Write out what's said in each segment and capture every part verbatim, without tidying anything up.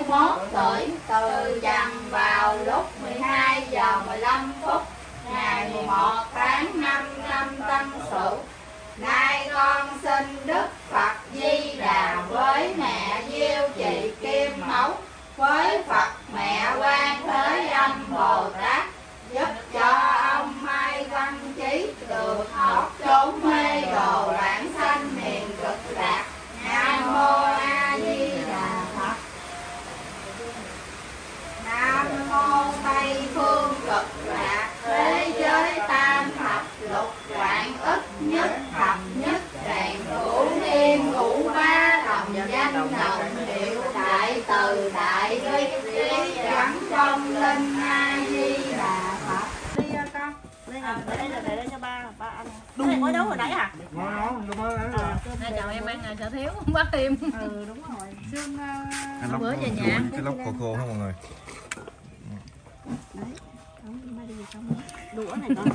mốt tuổi, từ dằm vào lúc mười hai giờ mười lăm phút ngày mười một tháng năm năm Tân Sửu. Nay con xin Đức Phật Di Đà với mẹ Diêu Trì Kim Mẫu, với Phật mẹ Quan Thế Âm Bồ Tát giúp cho ông Mai Văn Chí được thoát trốn mê đồ vãng sanh miền cực lạc. Nam mô A Di Đà Phật. Nam mô Tây phương cực lạc thế giới tam thập lục vạn ức nhất thập nhất đàn ngũ niên ngũ ba thầm danh đồng hiệu đại từ đại bi trí gắn trong linh A Di Đà Phật. Đi con, đây là để đây là để đây cho ba, ba ăn. Đúng rồi, mới nấu hồi nãy hả? Ngon ngon, đúng rồi. Hai chồng em ăn sợ thiếu không bác em. Ừ đúng rồi. Xương uh, bữa về nhà. Cái lóc khô khô không mọi người. Đấy. Không, mai đi xong đũa này con.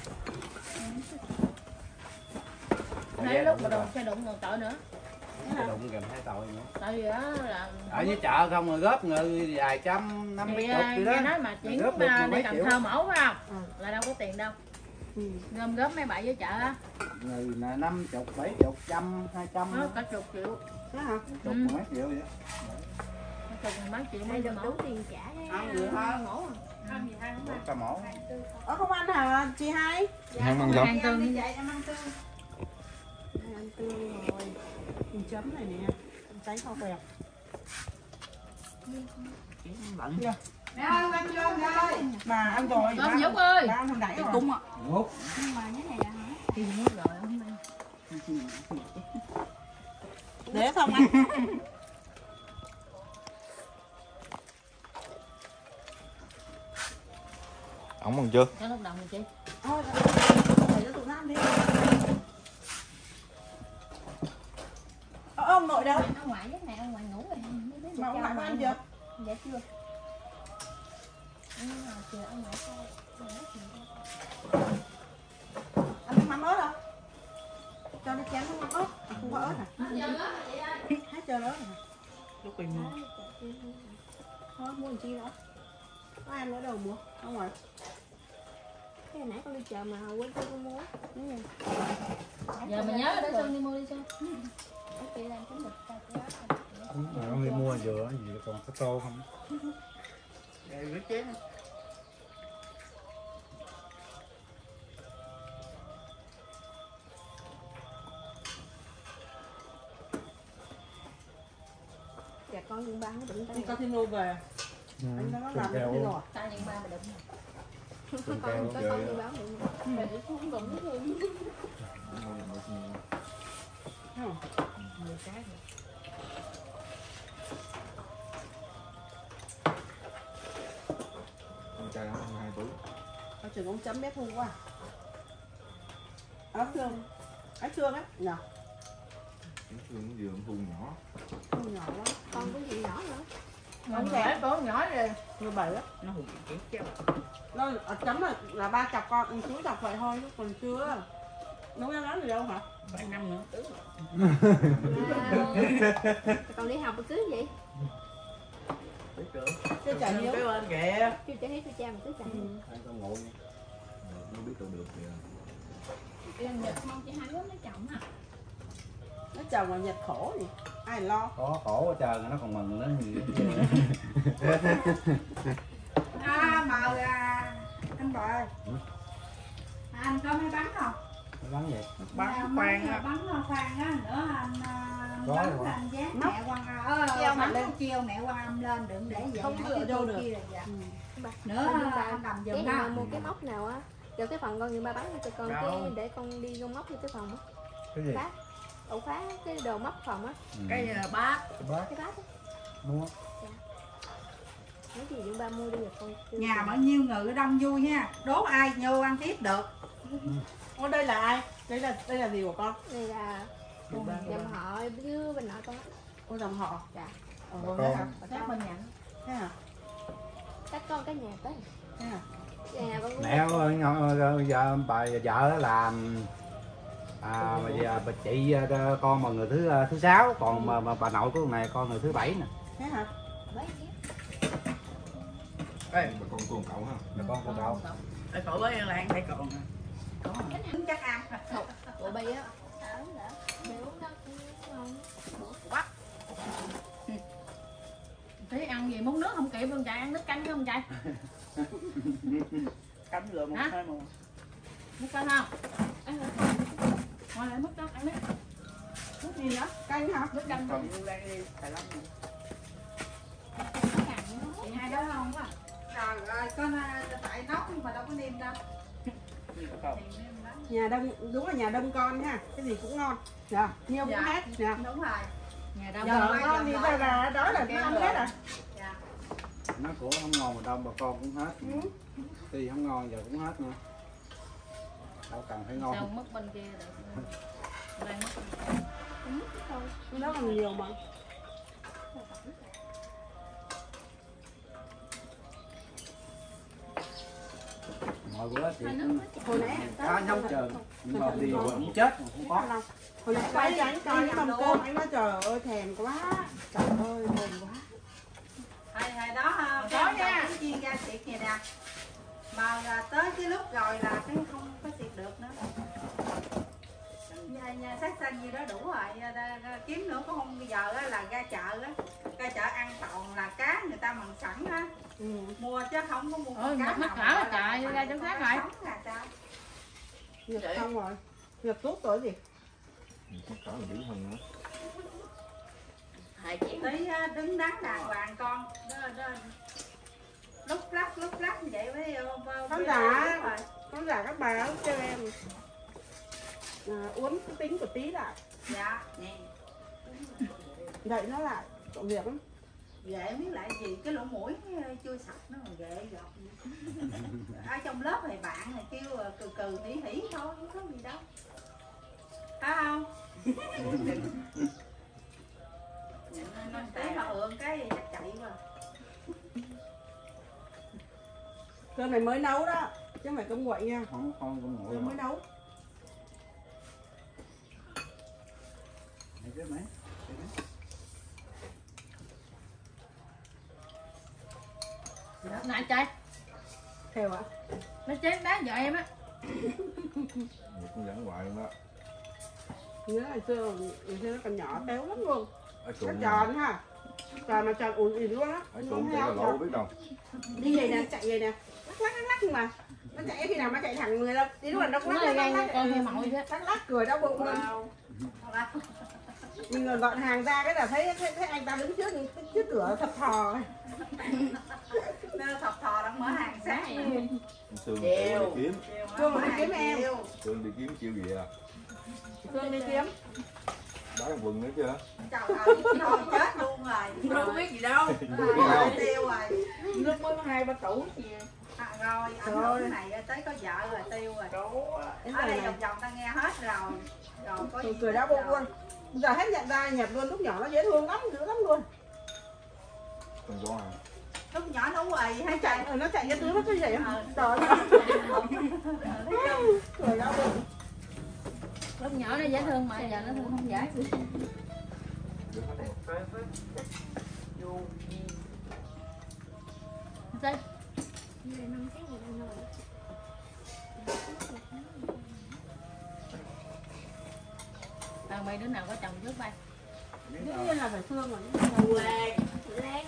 Thấy lúc mà đụng xe đụng còn tội nữa. Cái đụng kèm thấy tội nữa. Tại vì đó là Ở dưới chợ không rồi góp người vài trăm năm mấy chục gì đó. Nghe nói mà chuyển Góp được mà mấy đi Cần triệu. Thơ mẫu phải không? Ừ. Là đâu có tiền đâu. Ừ. Gom góp mấy bạn dưới chợ á. Người là năm chục, bảy chục, trăm, hai trăm. Nó cả chục triệu. Đó hả? Chục Ừ. mấy triệu vậy. Chục mấy triệu Đây mấy được mẫu. đủ tiền trả đấy. Ăn gì hơn. Mẫu à? Không gì hai Một cả mẫu. Ờ không ăn hả chị hai? Không ăn giống. Ăn tương. Em ăn tương. Ăn tương rồi. Mình chấm này nè. Tránh kho quẹt. Bận nha. Mẹ ơi, ăn cơm rồi. Bà ăn rồi. Con Dũng ơi. Bà ăn hồi nãy rồi. Cung ạ. Ngút. Nhưng mà cái này là hả? Thì muốn rồi hôm nay. Để không ăn. Ổng ăn chưa? Cho lúc đầu mình chị. Thôi, để cho tụi nó ăn đi. Ờ, ông nội đâu? Ông ngoại giấc này ông ngoại ngủ rồi. Mà ông ngoại có ăn chưa? Dạ chưa. Nhưng mà chờ ông ngoại coi. Ăn nước mắm ớt không? Cho đi chén nước mắm ớt. À, không có ớt hả? Hết trơn ớt hả? Lúc mình mua. Thôi mua làm chi nữa? Có ăn nữa đâu mua? Không rồi. Cái hồi nãy con đi chợ mà quên tôi con mua. Đúng rồi. Giờ mình nhớ để Xuân đi mua đi Xuân. Cái chị làm cái bịch ta cái Mà ông đi mua dừa gì còn có tô không? Đây rửa chén. dạ con dùng ba nó đụng tay. Đi con Tino về. Anh nó làm cái gì rồi? Ta những ba mà đụng. Con có con đi báo đụng. Mẹ cũng không đụng luôn. Không. mười cái rồi. Con trai ổng ăn hai túi. Ở trường ông chấm bé thu quá. Áo xương. Áo xương á. Nhờ. Cái xương vừa thu nhỏ. Thu nhỏ lắm. Con có gì nhỏ nữa. Không rẻ con nhỏ rồi. Như bảy á. Nó hụt kéo kéo. Nó ở chấm là, là ba cặp con ăn chuối cặp vậy thôi chứ còn chưa nấu ăn lắm gì đâu hả? Bảy năm nữa. À, con đi học rồi cưới vậy? Chưa chạy hiếu. Lên kìa. Chưa cho hết tôi cha mà cưới chạy. Ăn con ngủ nha. Không biết đâu được kìa. Em Nhật mong chị hai quá mới chồng hả? Nó chồng mà Nhật khổ gì ai lo. Có khổ hết trơn nó còn mừng nữa gì. À, mời à, anh bò ơi. À, anh có mấy bánh không? Bắn vậy. Bắn khoan á. Bánh khoan á, nữa anh uh, Có bánh rồi. anh dán mẹ quan ờ, Treo mặt bánh lên. chiêu mẹ quan âm lên đừng để vậy. Không nãy dựa cái vô cô được. kia là dạ. Ừ. Nữa anh cầm Cái giùm gì mà đó. mua cái móc nào á, rồi cái phần con như ba bánh cho con Đâu. cái để con đi vô móc vô cái phòng á, Cái gì? bát, ổ khóa cái đồ móc phòng á, Cái uh, bát. Bác cái bát á. mua. Nói gì chúng ba mua đi rồi con. Nhà bao nhiêu người đông vui nha. Đố ai vô ăn tiếp được. Ủa đây là ai? Đây là đây là gì của con? Đây là dòng họ với bên nội con á. Cô dòng họ. Dạ. Ờ, Con. thế hả? Các bên nhận. Thế hả? Cách con cái nhà tới. Thế hả? Nhà con Mẹ ơi, giờ bà vợ làm à mà giờ bà chị con mà người thứ thứ sáu còn mà, mà bà nội của con này con người thứ bảy nè. Thế hả? Mấy cái Ê, bà con con cậu ha. bà con của cậu. Ê, khổ với Lan thấy còn chắc ăn. Ủa bây á. Thấy ăn gì muốn nước không kịp không chạy, ăn nước canh không chạy? Cắm lừa một Hả? hai mùa. Nước canh không? Ngoài lại mất đó, ăn đấy. Nước gì đó? Canh hả? Nước canh Còn như Lan đi Đài Loan nè. chị hai đó không quá. Trời ơi, con tại nấu nhưng mà đâu có nêm đâu. Gì có không? Nhà đông, đúng là nhà đông con ha, cái gì cũng ngon. Dạ, nhiều cũng Dạ. hết. Dạ. Đúng rồi. Nhà đâu Giờ quay con làm thì lại. ra là đó là nó ăn hết à. Dạ. Nó của không ngon mà đâu bà con cũng hết. Thì không ngon giờ cũng hết nữa. Đâu cần phải sao ngon. mất bên kia được. Đang mất bên kia. Cái đó còn nhiều mà. Mọi bữa thì Hồi nãy cá nhông chờ nhưng mà đi cũng chết mà không có. hồi nãy quay cho anh coi cái mâm cơm anh nói trời ơi thèm quá. Trời ơi thèm quá. Hồi, hồi đó ha, Có cái nha. cái chiên ra xịt này nè. Mà là tới cái lúc rồi là cái không có xịt được nữa. Nhà, nhà sát xanh gì đó đủ rồi, ra- ra- kiếm nữa cũng không, bây giờ á, là ra chợ á, ra chợ ăn toàn là cá người ta mần sẵn á, Ừ. mua chứ không có mua Ôi, con cá mất nào cả là mà trời, là ra chỗ con khác cá rồi. sống là sao? Nhập xong rồi. Nhập thuốc rồi gì? Chắc cỡ là dữ hơn nữa. Hai chị. Tí á, đứng đắn đàng hoàng con, đó, đó. Lúc lắc lúc lắc như vậy với Khán giả. Con giả các bà cho em à, uống cái tính của tí lại. Dạ, nè, Đậy nó lại. Cộng việc lắm. ghệ biết lại gì cái lỗ mũi chưa sạch nó còn ghệ giọt gì. Ở trong lớp này bạn này kêu là cừ cừ hỉ hỉ thôi, không có gì đâu, phải không? Nên té mà ượn cái chắc chạy mà. Cơm này mới nấu đó. Chứ không phải cơm nguội nha. Không con cũng ngủ Cơm mới rồi. nấu. Thấy chứ mấy. Nè chạy. Theo ạ. Nó chém đá vợ em á. Vậy cũng dẫn hoài luôn đó. Nhớ ngày xưa, ngày xưa nó còn nhỏ téo lắm luôn. Ở Nó chuồng tròn ha. Tròn mà tròn ủn ỉn luôn á. ở chuồng chạy là lộ biết đâu. Đi vậy nè, chạy vậy nè. Lắc lắc lắc lắc mà. Nó chạy khi nào nó chạy thẳng người đâu. Tí lúc là nó Nó lắc là lắc lắc gan lắc. con hay mội chứ. Lắc lắc cười đau bụng luôn. Mình còn dọn hàng ra cái là thấy thấy, thấy anh ta đứng trước trước cửa thập thò. Nên thọc thò đang mở hàng sáng. Sương đi kiếm. Cương đi kiếm em. Sương đi kiếm chiêu gì à? Cương đi kiếm. Đá trong quần nữa chưa? Trời ơi, thôi chết luôn rồi. Đâu biết gì đâu. Rồi, tiêu rồi. Nước mới có hai ba tủ. À, rồi, anh Rồi. cái này tới có vợ rồi tiêu rồi. Đủ. Ở đây vòng vòng ta nghe hết rồi. Rồi có Cười gì cười đau bụng luôn. Giờ hết nhận ra nhập luôn, lúc nhỏ nó dễ thương lắm, dữ lắm luôn. Con con à? lúc nhỏ nó quỳ Nó hay chạy, chạy. ờ, nó chạy cái túi nó cứ vậy á. Ờ. Trời ơi. Cười đau bụng. Lúc nhỏ nó dễ thương mà giờ nó thương không dễ. Được hết rồi. Sao? Tao bay đứa nào có chồng trước bay. Đương nhiên là phải thương rồi. Lan. Lan.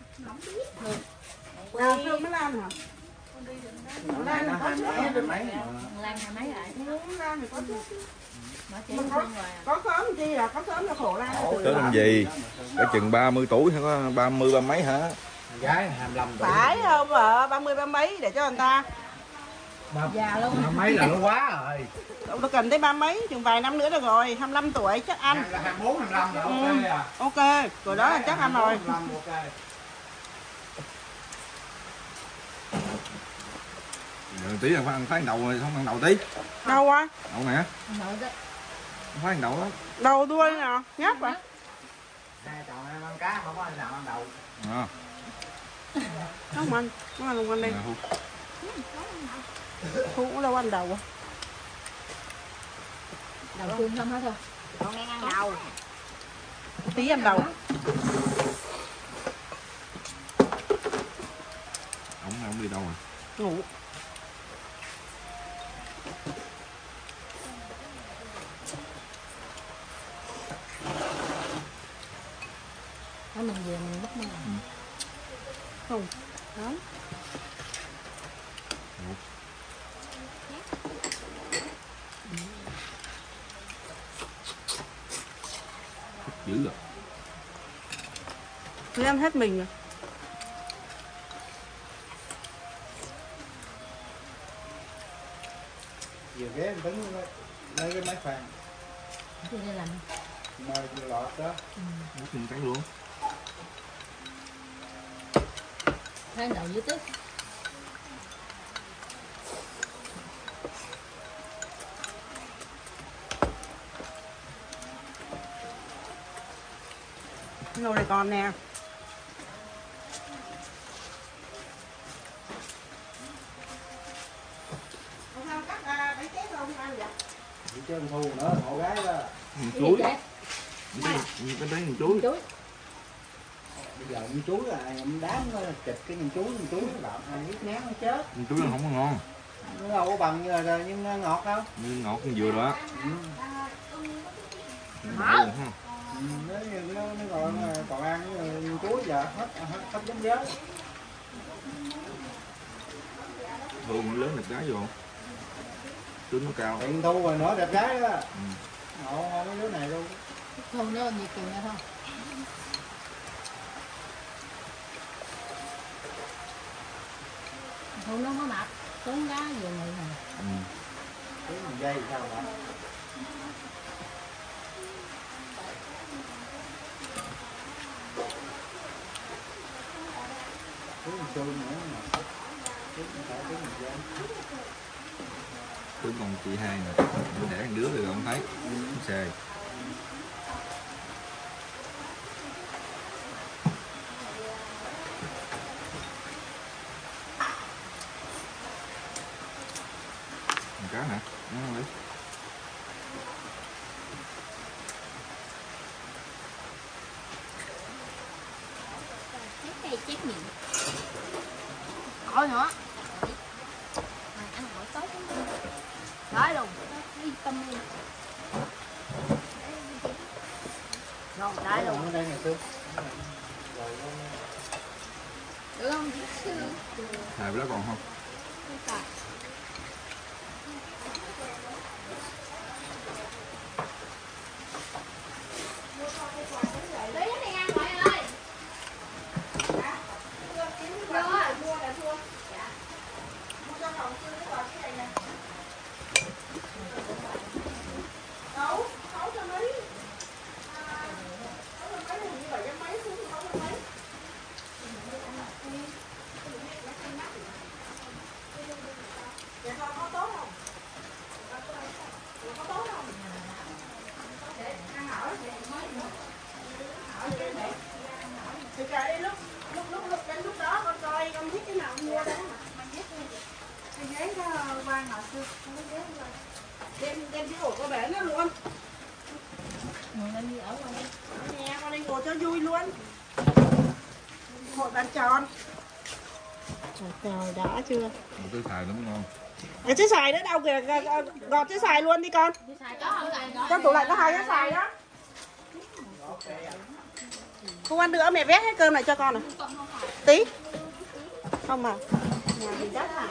À, thương mới Lan hả? Lan nó hai mấy rồi mấy. Lan hai mấy lại. Thương Lan thì có chứ. Mở chỉ thương rồi à. Có sớm chi là có sớm là khổ Lan. Tới làm gì? Ở chừng ba mươi tuổi hay có ba mươi ba mấy hả? Gái hai mươi lăm tuổi. Phải không vợ, ba mươi ba mấy để cho người ta. Ba, Già luôn. ba mấy là nó quá rồi. Đâu có cần tới ba mấy, chừng vài năm nữa được rồi, hai mươi lăm tuổi chắc ăn. Là hai mươi bốn, hai mươi lăm là ok à. Ok, rồi đó là chắc ăn rồi. hai mươi lăm ok. Rồi tí là phải ăn phải ăn đầu rồi, không ăn đầu tí. Đâu á? Đậu nè, Nội đó. không phải ăn đậu đó. Đầu đuôi nè, nhát vậy. Hai chồng em ăn cá không có ai nào ăn đậu. À, Không ăn, không ăn, không ăn đi. nè, Hú. Thu cũng đâu ăn đầu à. Đầu xương không hết thôi. Con đang ăn đầu. Tí ăn đầu. Không đi đâu rồi? Ngủ. Thôi mình về mình bắt mình. Ừ. Không. Đó. Dữ rồi. Tôi ăn hết mình rồi. Vừa ghé em tính lấy cái máy phàn Tôi đi làm. mời vừa lọt đó. Nước mình cắn luôn. Thấy đậu dưới tức. Nồi này còn nè. Không cắt bánh tét không ăn vậy? Đi chơi thu nữa, hộ gái đó. Mình chuối. Cái cái đấy mình chuối. Chuối. Bây giờ con chuối là em đám nó chịch cái con chuối, con chuối nó đậm, ai biết nén nó chết. Mình chuối nó không có ngon. Nó đâu có bằng như là nhưng nó ngọt đâu. Nhưng ngọt con dừa đó. Ừ. Hả? Ừ, nếu như nó, nó còn còn ăn con chuối giờ hết hết, hết giống giới. Thường lớn đẹp gái vô. Trứng nó cao. Tiền thu rồi nữa đẹp gái đó. Ừ. Ngộ ngon mấy đứa này luôn. Không nó nhiệt tình nha thôi. Không nó có mập. Trứng cá vừa này nè. Ừ. Cái mình dây sao vậy? Cái mình xương nữa mà. Cái mình phải cái mình dây. Trứng con chị hai nè. Nó đẻ một đứa rồi không thấy. Nó xề. Con cá hả? Nó không lấy. Cái chép miệng. Có nữa. Mày ăn hỏi tốt lắm. Đó luôn. Yên tâm đi. Rồi, đái luôn. Ở đây nè Sương. Được không? Thầy đó còn không? Lấy cái này ăn mọi ơi. Thì kệ đi, lúc lúc lúc lúc đến lúc đó con coi con thích cái nào con mua đấy mà. Mình biết đi. Cái ghế nó quan nào xưa, không có ghế rồi. Đem đem cái ổ có bể nó luôn. Ngồi lên đi ở ngoài. Nè, con đi ngồi cho vui luôn. Hội bàn tròn. Trời trời, đã chưa? Một cái xài lắm ngon. Cái trái xoài nữa đâu kìa, gọt trái xoài luôn đi con. Trong tủ lạnh có hai trái xoài đó. Không ăn nữa, mẹ vét hết cơm này cho con này. Tí. Không mà. Nhà thì đất hả?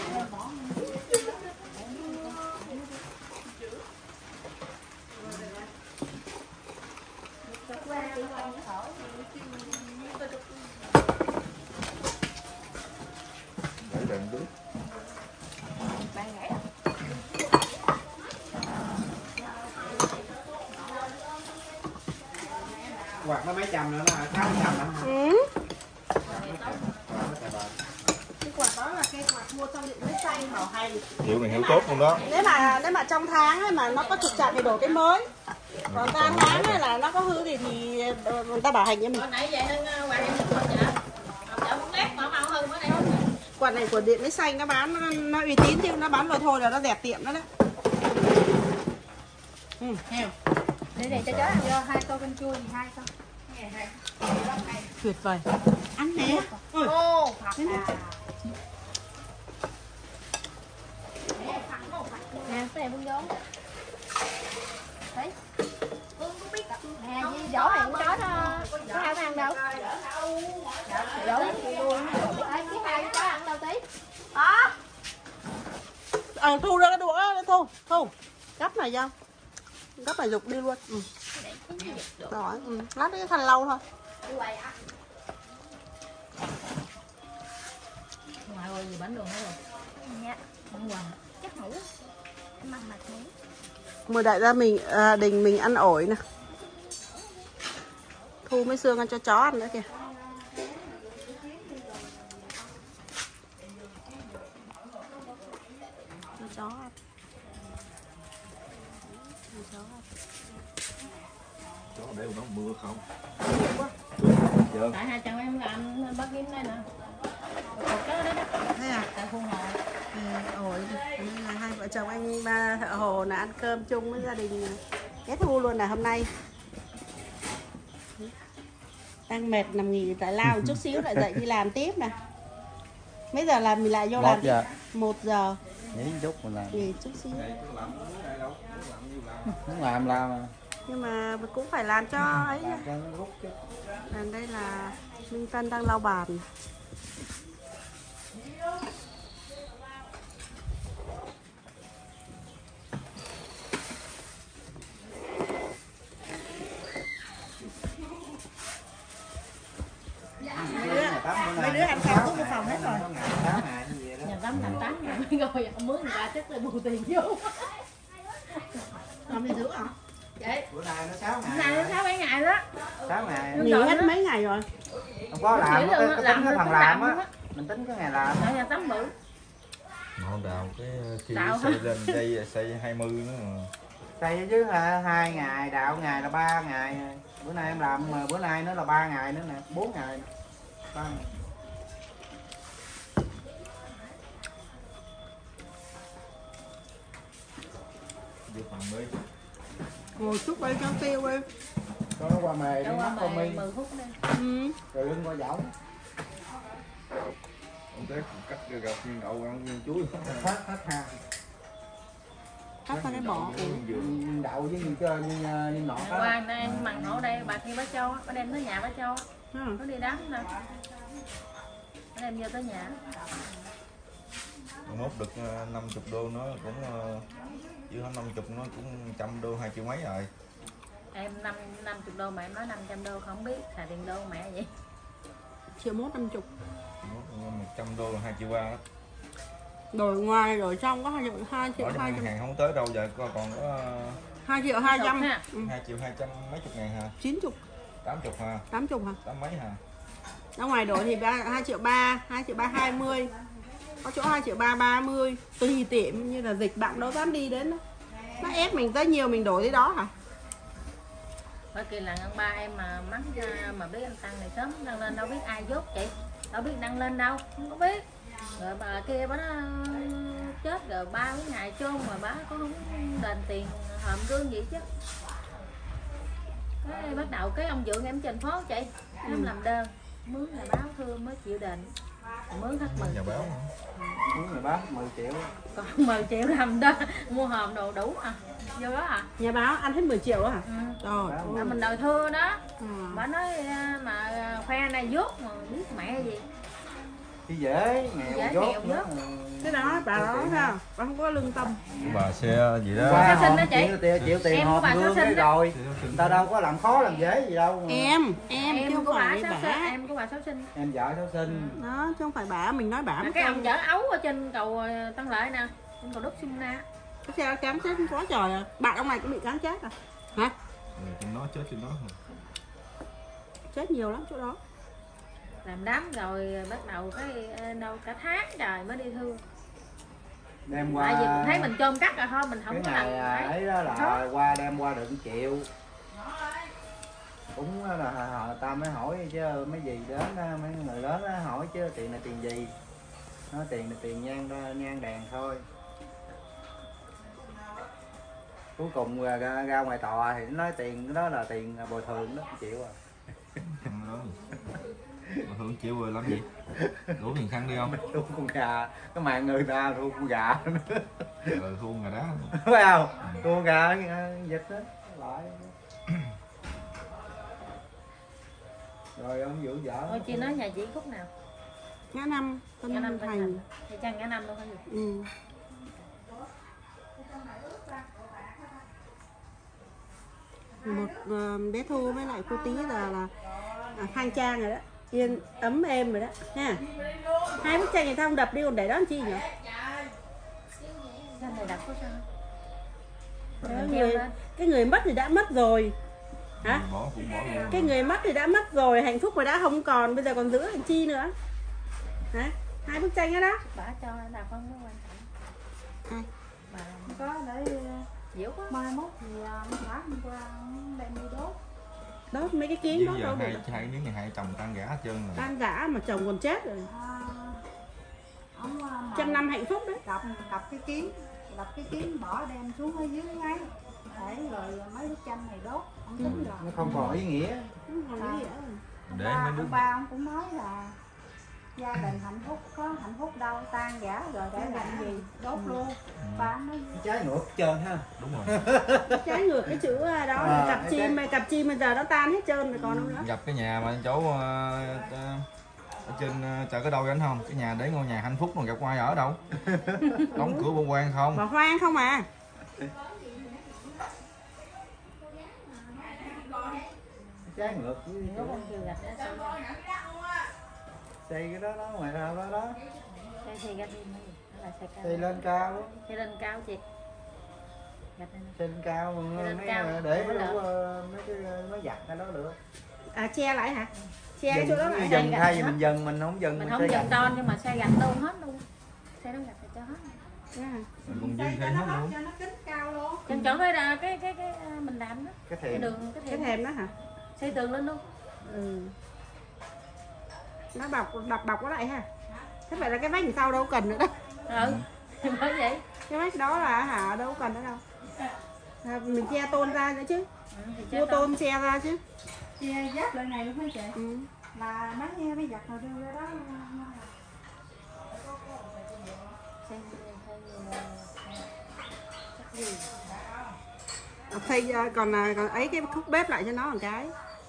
Để đèn đứa. Quạt nó mấy trăm nữa nó sáu trăm lắm. Ừ. Cái quạt đó là cây quạt mua trong điện máy xanh bảo hành. Hiệu này hiệu tốt luôn đó. Nếu mà nếu mà trong tháng ấy mà nó có trục trặc thì đổi cái mới. Còn ta tháng ấy là nó có hư thì thì người ta bảo hành cho mình. Hồi nãy về nên quạt em được không chợ? Chợ muốn lét mà màu hơn bữa nay. Quạt này của điện máy xanh nó bán nó, nó uy tín chứ nó bán rồi thôi là nó đẹp tiệm đó đấy. Ừ. Heo. Để để cho chó ăn vô hai tô canh chua thì hai tô. Tuyệt vời. Ăn nè. Ô, này Vương vô. Thấy. Vương có biết à? Nè, Di dỗ này con chó nó có ai ăn đâu. Dỗ luôn. Ai cái hai có ăn đâu tí. Đó. Ờ Thu ra cái đũa đó, Thu, Thu. Gấp này vô. Gấp này dục đi luôn. Ừ. Rồi, ừ. Lát cái khăn lâu thôi. Ngoài rồi gì bánh đường hết rồi. Dạ. Không quà. Chắc ngủ. Em ăn mặt ngủ. Mời đại gia mình à, đình mình ăn ổi nè. Thu mấy xương ăn cho chó ăn nữa kìa. Cho chó ăn. Cho chó ăn. Chó để nó mưa không? Trơn. Tại hai chồng em làm bác kiếm đây nè. Cột cái đó đó. Thế à? Tại khuôn hồ. Ừ, ổi. Nên là hai vợ chồng anh ba thợ hồ là ăn cơm chung với gia đình ghé Thu luôn là hôm nay. Đang mệt nằm nghỉ tại lao chút xíu lại dậy đi làm tiếp nè. Mấy giờ là mình lại vô Một làm giờ. tiếp? Một giờ. Nghỉ chút mình làm. Nghỉ chút xíu. Muốn làm làm mà. Nhưng mà cũng phải làm cho ấy nha. Làm cho nó rút chứ. Còn đây là Minh Tân đang lau bàn. Mấy đứa ăn xong cũng một phòng hết rồi. Nhà tắm làm tắm rồi rồi ông mướn người ta chắc là bù tiền vô. Làm gì dữ hả? Vậy. Bữa nay nó sáu ngày. Này nó sáu bảy ngày đó. sáu ngày. Nghỉ hết mấy ngày rồi. Không có làm, cái, cái tính cái thằng làm á. Mình tính cái ngày làm. Ở nhà tắm bự. Nó đào cái khi Đào xây lên dây xây hai mươi nữa mà. Xây chứ hai ngày, đào ngày là ba ngày. Bữa nay em làm mà bữa nay nó là ba ngày nữa nè, bốn ngày. ba ngày. Vô phòng đi. Ngồi chút đây cho tiêu đi. Có qua mề đi, Cho qua mắt qua mi. mười phút đi. Ừ. Rồi lưng qua dõng. Ông té cắt cái gặp viên đậu ăn viên chuối. Hết hết ha. Cắt ra cái bỏ. Viên đậu với viên cơ viên viên nọt á. Qua đây mặn hổ đây bà kia bác Châu, bà đem tới nhà bác Châu. Ừ. Nó đi đám nè. Bà đem vô tới nhà. Mốt được năm mươi đô nó cũng chứ không năm mươi nó cũng trăm đô hai triệu mấy rồi. Em năm năm chục đô mà em nói năm trăm đô không biết xài tiền đô mẹ vậy. Triệu mốt năm chục. một trăm đô là hai triệu ba đó. Rồi ngoài rồi trong có hai triệu hai triệu Ở hai trong trăm. hàng không tới đâu giờ còn có Hai triệu hai trăm. hai triệu hai trăm mấy chục ngàn hả? Chín chục. Tám chục hả? Tám chục hả? Tám mấy hả? Ra ngoài đổi thì hai triệu ba, hai triệu ba hai mươi. Có chỗ hai triệu ba ba mươi. Tùy tiệm như là dịch bạn đâu dám đi đến đó. Nó ép mình tới nhiều mình đổi tới đó hả? Bà kia là ngân ba em mà mắng ra mà biết anh tăng này sớm đăng lên đâu biết ai dốt chị. Đâu biết đăng lên đâu, không có biết. Rồi bà kia bà nó chết rồi ba cái ngày chôn mà bà có không đền tiền hòm gương gì chứ. Cái bắt đầu cái ông Dượng em trên phố chị, em làm đơn mướn nhà báo thưa mới chịu đền, mướn hết mười Nhà báo hả? Muốn người báo mười triệu. còn mười triệu làm đó mua hòm đồ đủ à, vô đó à. Nhà báo ăn hết mười triệu đó hả? Ừ. Rồi. À, mình đòi thưa đó. Ừ. Bà nói mà khoe này dốt mà biết mẹ gì. Thì dễ, nghèo Dễ dốt nghèo nữa. dốt. Thế đó, bà đó sao? Bà không có lương tâm. Bà xe gì đó. Qua Sao sinh hộp đó chị? chịu tiền, chịu tiền Em hộp của bà gương sao cái sinh đó? rồi. Người ta đâu có làm khó làm dễ gì đâu. Em, em, chứ không của bà phải sáu bà. sinh, em của bà sáu sinh. Em vợ cháu sinh. Đó, chứ không phải bà, mình nói bà Mà một cái câu. ông chở ấu ở trên cầu Tân Lợi nè, trên cầu Đốc Xuân Na. Cái xe cán chết quá trời à. Bạn ông này cũng bị cán chết à? Hả? Ừ, trên nó chết trên nó. Chết nhiều lắm chỗ đó. Làm đám rồi bắt đầu cái đâu cả tháng trời mới đi thương. Đem qua. Tại vì mình thấy mình chôm cắt rồi thôi mình không cái có làm ngày ấy. ấy đó là Đó. qua đem qua được triệu. Cũng là họ ta mới hỏi chứ mấy gì đến mấy người lớn đó hỏi chứ tiền là tiền gì. Nó tiền là tiền nhang nhang đèn thôi. Cuối cùng ra, ra ngoài tòa thì nói tiền đó là tiền bồi thường đó chịu à. Khăn đó. Mà Hương chịu rồi làm gì? Đủ tiền khăn đi không? Thu con gà, cái mạng người ta thu con gà nữa. Rồi thu gà đá. Phải không? Thu con gà dịch đó. Lại. Rồi ông Vũ vợ. Ôi chị nói nhà chị khúc nào? Ngã năm, Tân Ngã năm Thành. Tân Thành. Thì chăng ngã năm luôn hả gì? Ừ. Một uh, bé Thu với lại cô Tí là là à, khang trang rồi đó, yên ấm êm rồi đó nha. Hai bức tranh này sao không đập đi còn để đó làm chi nhỉ? Sao này đặt có sao? Cái người, cái người mất thì đã mất rồi hả? Bỏ cũng bỏ luôn. Cái người mất thì đã mất rồi, hạnh phúc rồi đã không còn, bây giờ còn giữ làm chi nữa hả? Hai bức tranh đó đó. Bà cho đặt không có quan trọng. Ai? Bà Có để diễu quá. mai mốt thì nó thả hôm qua đem đi đốt. Đốt mấy cái kiến Bây đó giờ đâu hai được. hai miếng này hai chồng tan gã hết trơn rồi. Tan gã mà chồng còn chết rồi. À, ông à, mà Trăm năm hạnh phúc đấy. đập đập cái kiến, đập cái kiến bỏ đem xuống ở dưới ngay, để rồi mấy bức tranh này đốt. Ông tính rồi. Nó không còn ý nghĩa. Không còn ý nghĩa rồi. Ông Để ba, mấy đứa ông ba ông cũng nói là gia đình hạnh phúc có hạnh phúc đâu, tan gã rồi để làm gì, đốt luôn. Ba ông nói Trái ngược hết trơn ha. Đúng rồi. Trái ngược cái chữ đó, À, cặp cái- chim cặp chim bây giờ nó tan hết trơn rồi còn đâu nữa. Gặp cái nhà mà chỗ uh, ở trên uh, chợ cái đâu anh không? Cái nhà để ngôi nhà hạnh phúc mà gặp ai ở đâu? Đóng cửa vô quan không? Mà hoang không à. Trái ngược với Có con kêu gạch ra sao? xây cái đó đó ngoài ra đó đó. Xây xây gạch đi mấy gì? Đó là xây cao. Xây lên cao. Xây lên cao chị. Gạch này nè. Xây lên cao mà Xây lên mấy cao, để mới đâu, được. ờ, mấy cái máy giặt cái đó được. À che lại hả? Che cái chỗ đó lại. Dần gạch thay vì hết. mình dần mình không dần Mình mình không xây dần gạch. ton nhưng mà xây gạch luôn hết luôn. Xây nó gạch thì cho hết. À, Mình còn dư thêm hết luôn. cho nó kính cao luôn. Chẳng chọn đây là cái cái cái à, mình làm đó. Cái Cái thềm. đường cái cái thềm. thềm đó hả? Xây tường lên luôn. Ừ. Nó bọc bọc bọc nó lại ha. Thế vậy là cái vách đằng sau đâu cần nữa đâu. Ừ. Thì bởi vậy. Cái vách đó là hả đâu cần nữa đâu. À, mình che tôn ra nữa chứ. Ừ, thì cho Mua tôn. tôn che ra chứ. Chia giáp lại này luôn hả chị? Ừ. Là mấy mấy giặt nào đưa ra đó. Xây xây gì? Xây à, còn à, còn ấy cái khúc bếp lại cho nó một cái.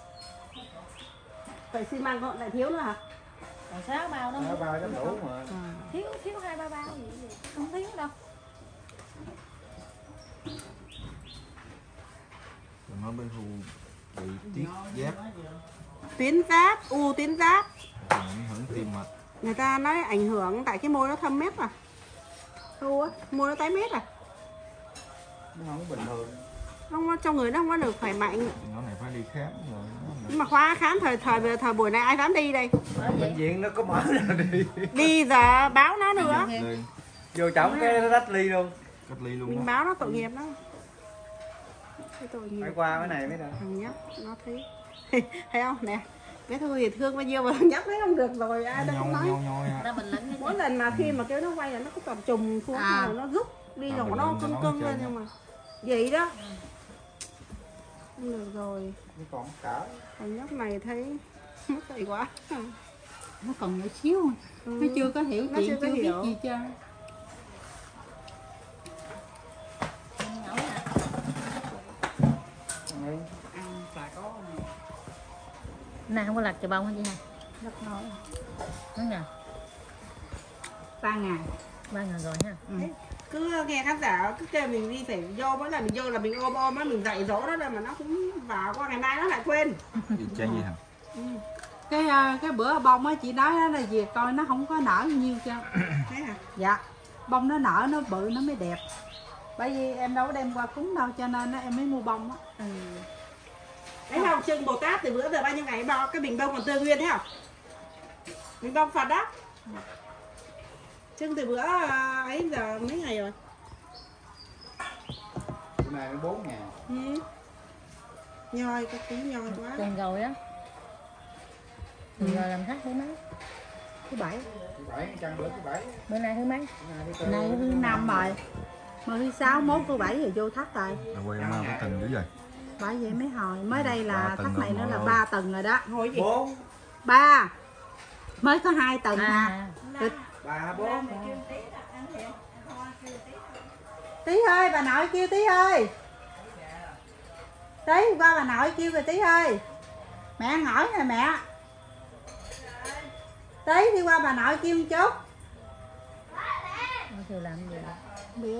Vậy xi măng còn lại thiếu nữa hả? Còn sáu bao đó. Nó bao nó đủ mà. À. Thiếu thiếu hai ba bao gì gì. Không thiếu đâu. Rồi nó bên Thu bị tiết giáp, Tuyến giáp, u tuyến giáp. ảnh hưởng tim mạch. Người ta nói ảnh hưởng tại cái môi nó thâm mét à. Thu á, môi nó tái mét à. Nó không bình thường. Không có- trong người nó không có được khỏe mạnh. Nó này phải đi khám rồi. Nó Nhưng mà khoa khám thời thời thời buổi này ai dám đi đây. Bởi vậy. Bệnh viện nó có mở ra đi. Đi giờ báo nó nữa. lên Vô trọng cái nó đách ly luôn. cách ly luôn Mình đó. báo nó tội nghiệp đó. Cái tội nghiệp. Phải qua cái này mới được. Thằng nhóc nó thấy thấy không nè, bé Thu thì thương bao nhiêu mà thằng nhóc thấy không được rồi ai đâu Nhoi cũng nói. nhoi nhoi à. Ta bình luận cái Mỗi lần mà khi mà kêu nó quay là nó có toàn trùng xuống À. rồi nó rút đi À, rồi mình nó lên cưng nó cưng nói lên chơi nhưng mà vậy đó không được rồi. Nó còn cả. Thằng nhóc này thấy mất dạy quá. Nó còn nhỏ xíu. Ừ. Nó chưa có hiểu Nó chuyện, chưa chưa, có biết hiểu. gì chưa. nhậu hả? Ừ. Ăn là có này. Nào không có lật chà bông hả chị hả? Rất nổi. Đúng nè. Ba ngày. Ba ngày rồi ha. Ừ. Cứ nghe khán giả cứ kêu mình đi phải vô, mỗi lần mình vô là mình ôm ôm á, mình dạy dỗ nó rồi mà nó cũng vào qua ngày mai nó lại quên. Gì chơi gì hả? Ừ. Cái à, cái bữa bông á chị nói đó là gì coi nó không có nở nhiêu chưa. Thế hả? Dạ. Bông nó nở nó bự nó mới đẹp. Bởi vì em đâu có đem qua cúng đâu cho nên á, em mới mua bông á. Ừ. Đấy không, Trưng Bồ Tát từ bữa giờ bao nhiêu ngày bao cái bình bông còn tươi nguyên thế không? Bình bông Phật đó. Trưng từ bữa à, ấy giờ mấy ngày rồi. Bữa nay nó bốn ngàn. Ừ. Nhoi, cái tí nhoi quá. Tuần rồi á. Tuần rồi làm thắt thứ mấy? Thứ bảy. Thứ bảy chăng bữa thứ bảy. Bữa nay thứ mấy? Bữa nay thứ tư. Này thứ năm rồi. Mà thứ sáu, mốt thứ bảy rồi vô thắt rồi. Là quay ma phải cần dữ rồi. Bởi vậy mới hỏi, mới đây Ba là tầng thắt này rồi nữa là rồi. ba tầng rồi đó. Hồi gì? Bốn. Ba. Mới có hai tầng À, hà. Được. Ba bốn. Tí ơi, bà nội kêu Tí ơi. Tí qua bà nội kêu rồi Tí ơi. Mẹ ăn hỏi nè mẹ. Tí đi qua bà nội kêu một chút. nó kêu làm gì? Không biết.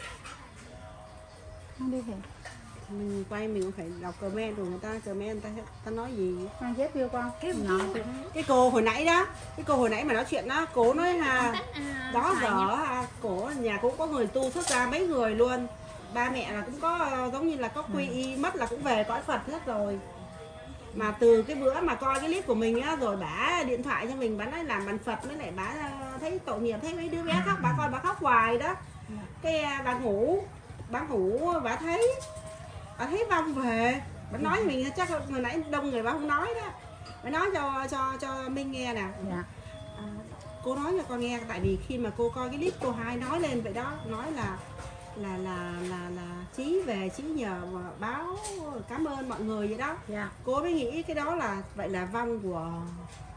Không biết hả? Mình quay mình cũng phải đọc comment rồi người ta comment người ta ta nói gì. Mang dép vô con. Cái nhỏ cái cô hồi nãy đó, cái cô hồi nãy mà nói chuyện đó, cô nói hà đó giờ ha, cổ nhà cũng có người tu xuất ra mấy người luôn. Ba mẹ là cũng có giống như là có quy y mất là cũng về cõi Phật hết rồi. Mà từ cái bữa mà coi cái clip của mình á, rồi bả điện thoại cho mình, bả nói làm bàn Phật, với lại bả thấy tội nghiệp, thấy mấy đứa bé khóc, bà coi bà khóc hoài đó. Cái bà ngủ, bà ngủ bà thấy bà thấy vong về, bà nói với mình chắc hồi nãy đông người bà không nói đó, bà nói cho cho cho Minh nghe nè. Dạ. À, cô nói cho con nghe, tại vì khi mà cô coi cái clip cô hai nói lên vậy đó, nói là là là là là Chí về Chí nhờ mà báo cảm ơn mọi người vậy đó. Dạ. Cô mới nghĩ cái đó là vậy là vong của